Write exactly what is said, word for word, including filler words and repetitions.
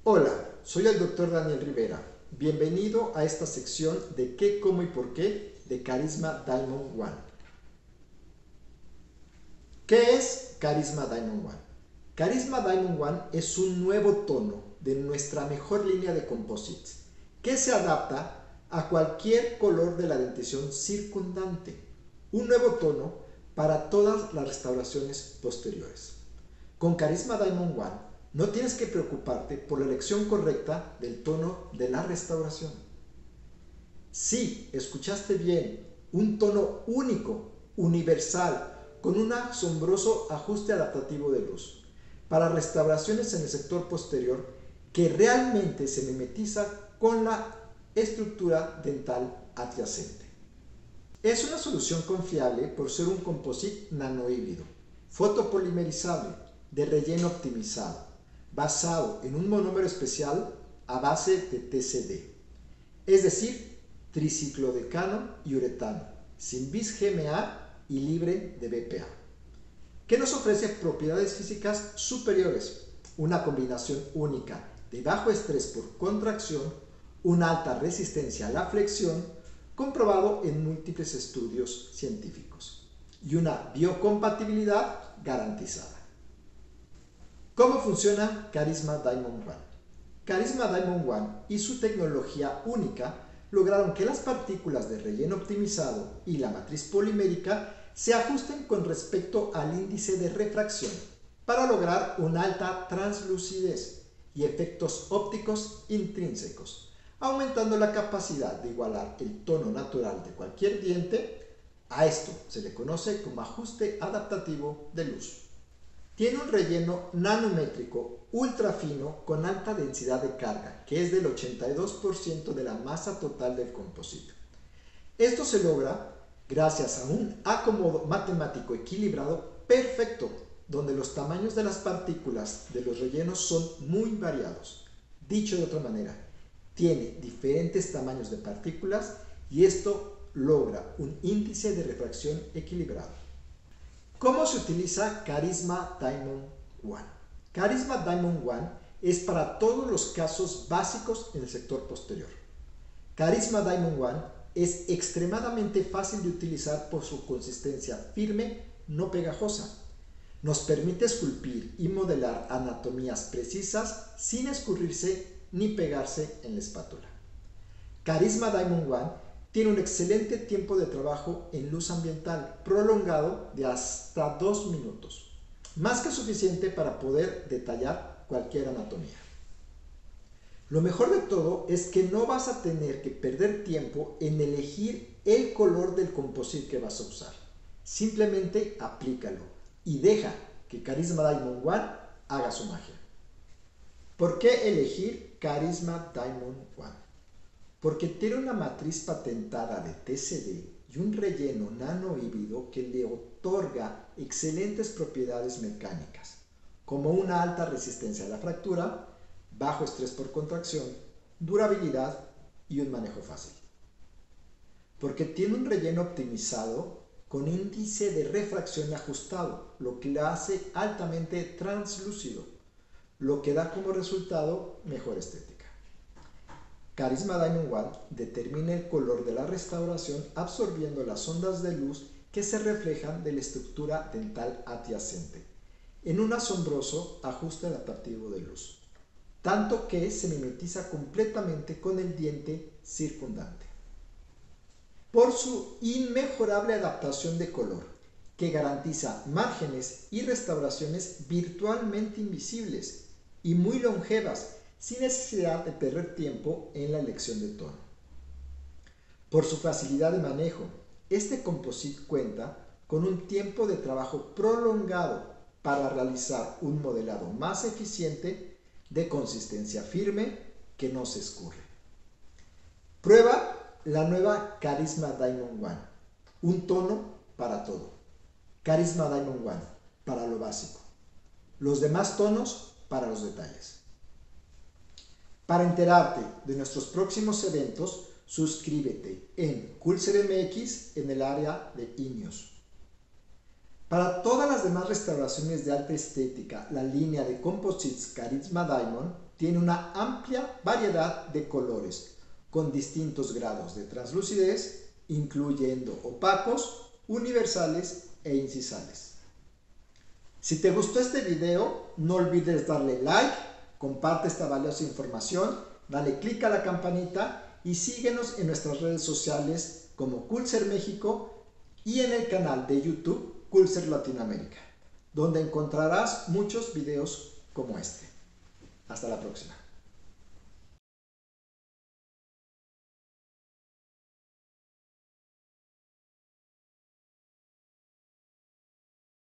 Hola, soy el doctor Daniel Rivera. Bienvenido a esta sección de qué, cómo y por qué de Carisma Diamond One. ¿Qué es Carisma Diamond One? Carisma Diamond One es un nuevo tono de nuestra mejor línea de composites que se adapta a cualquier color de la dentición circundante. Un nuevo tono para todas las restauraciones posteriores. Con Carisma Diamond One no tienes que preocuparte por la elección correcta del tono de la restauración. Sí, escuchaste bien, un tono único, universal, con un asombroso ajuste adaptativo de luz, para restauraciones en el sector posterior que realmente se mimetiza con la estructura dental adyacente. Es una solución confiable por ser un composite nanohíbrido, fotopolimerizable, de relleno optimizado, basado en un monómero especial a base de T C D, es decir, triciclodecano y uretano, sin bis G M A y libre de B P A, que nos ofrece propiedades físicas superiores, una combinación única de bajo estrés por contracción, una alta resistencia a la flexión, comprobado en múltiples estudios científicos, y una biocompatibilidad garantizada. ¿Cómo funciona Carisma Diamond One? Carisma Diamond One y su tecnología única lograron que las partículas de relleno optimizado y la matriz polimérica se ajusten con respecto al índice de refracción para lograr una alta translucidez y efectos ópticos intrínsecos, aumentando la capacidad de igualar el tono natural de cualquier diente. A esto se le conoce como ajuste adaptativo de luz. Tiene un relleno nanométrico ultra fino con alta densidad de carga, que es del ochenta y dos por ciento de la masa total del composite. Esto se logra gracias a un acomodo matemático equilibrado perfecto, donde los tamaños de las partículas de los rellenos son muy variados. Dicho de otra manera, tiene diferentes tamaños de partículas y esto logra un índice de refracción equilibrado. ¿Cómo se utiliza Carisma Diamond One? Carisma Diamond One es para todos los casos básicos en el sector posterior. Carisma Diamond One es extremadamente fácil de utilizar por su consistencia firme, no pegajosa. Nos permite esculpir y modelar anatomías precisas sin escurrirse ni pegarse en la espátula. Carisma Diamond One tiene un excelente tiempo de trabajo en luz ambiental prolongado de hasta dos minutos, más que suficiente para poder detallar cualquier anatomía. Lo mejor de todo es que no vas a tener que perder tiempo en elegir el color del composite que vas a usar. Simplemente aplícalo y deja que Carisma Diamond One haga su magia. ¿Por qué elegir Carisma Diamond One? Porque tiene una matriz patentada de T C D y un relleno nanohíbrido que le otorga excelentes propiedades mecánicas, como una alta resistencia a la fractura, bajo estrés por contracción, durabilidad y un manejo fácil. Porque tiene un relleno optimizado con índice de refracción ajustado, lo que le hace altamente translúcido, lo que da como resultado mejor estética. Carisma Diamond One determina el color de la restauración absorbiendo las ondas de luz que se reflejan de la estructura dental adyacente, en un asombroso ajuste adaptativo de luz, tanto que se mimetiza completamente con el diente circundante. Por su inmejorable adaptación de color, que garantiza márgenes y restauraciones virtualmente invisibles y muy longevas, sin necesidad de perder tiempo en la elección de tono. Por su facilidad de manejo, este composite cuenta con un tiempo de trabajo prolongado para realizar un modelado más eficiente de consistencia firme que no se escurre. Prueba la nueva Carisma Diamond One, un tono para todo. Carisma Diamond One, para lo básico. Los demás tonos para los detalles. Para enterarte de nuestros próximos eventos, suscríbete en CoolSerMX en el área de INEOS. Para todas las demás restauraciones de alta estética, la línea de composites Carisma Diamond tiene una amplia variedad de colores con distintos grados de translucidez, incluyendo opacos, universales e incisales. Si te gustó este video, no olvides darle like, comparte esta valiosa información, dale click a la campanita y síguenos en nuestras redes sociales como Culser México y en el canal de YouTube Culser Latinoamérica, donde encontrarás muchos videos como este. Hasta la próxima.